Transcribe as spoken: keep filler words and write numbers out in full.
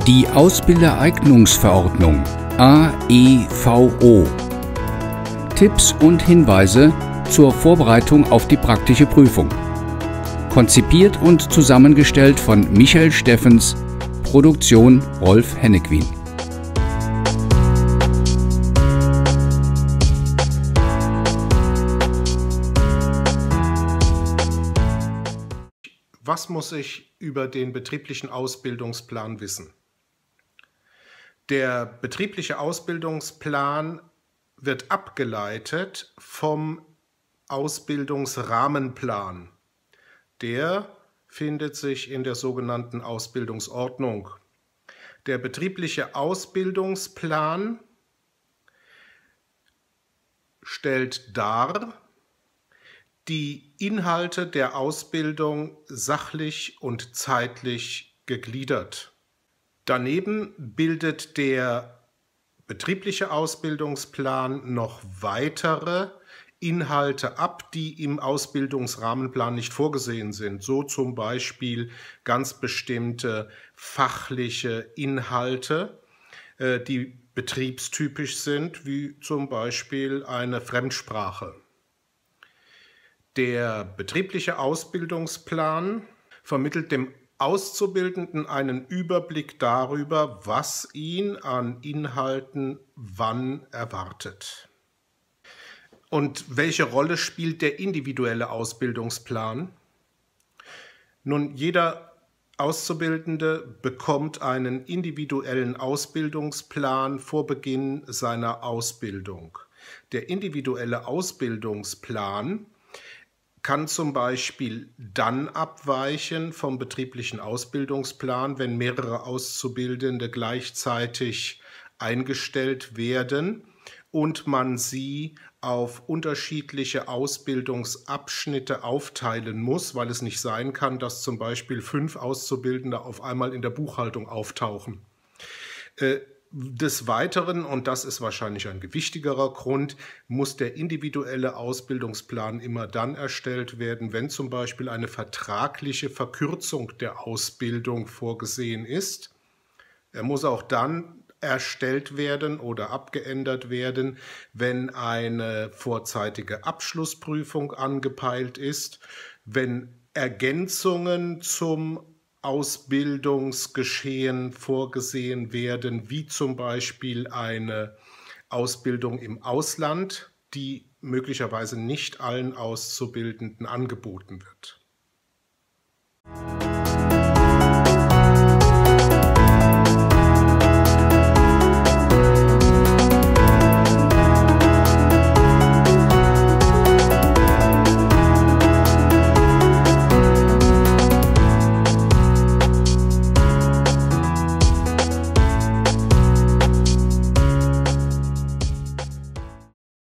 Die Ausbildereignungsverordnung A E V O. Tipps und Hinweise zur Vorbereitung auf die praktische Prüfung. Konzipiert und zusammengestellt von Michael Steffens, Produktion Rolf Hennequin. Was muss ich über den betrieblichen Ausbildungsplan wissen? Der betriebliche Ausbildungsplan wird abgeleitet vom Ausbildungsrahmenplan. Der findet sich in der sogenannten Ausbildungsordnung. Der betriebliche Ausbildungsplan stellt dar die Inhalte der Ausbildung sachlich und zeitlich gegliedert. Daneben bildet der betriebliche Ausbildungsplan noch weitere Inhalte ab, die im Ausbildungsrahmenplan nicht vorgesehen sind. So zum Beispiel ganz bestimmte fachliche Inhalte, die betriebstypisch sind, wie zum Beispiel eine Fremdsprache. Der betriebliche Ausbildungsplan vermittelt dem Auszubildenden einen Überblick darüber, was ihn an Inhalten wann erwartet. Und welche Rolle spielt der individuelle Ausbildungsplan? Nun, jeder Auszubildende bekommt einen individuellen Ausbildungsplan vor Beginn seiner Ausbildung. Der individuelle Ausbildungsplan kann zum Beispiel dann abweichen vom betrieblichen Ausbildungsplan, wenn mehrere Auszubildende gleichzeitig eingestellt werden und man sie auf unterschiedliche Ausbildungsabschnitte aufteilen muss, weil es nicht sein kann, dass zum Beispiel fünf Auszubildende auf einmal in der Buchhaltung auftauchen. Äh, Des Weiteren, und das ist wahrscheinlich ein gewichtigerer Grund, muss der individuelle Ausbildungsplan immer dann erstellt werden, wenn zum Beispiel eine vertragliche Verkürzung der Ausbildung vorgesehen ist. Er muss auch dann erstellt werden oder abgeändert werden, wenn eine vorzeitige Abschlussprüfung angepeilt ist, wenn Ergänzungen zum Ausbildungsgeschehen vorgesehen werden, wie zum Beispiel eine Ausbildung im Ausland, die möglicherweise nicht allen Auszubildenden angeboten wird.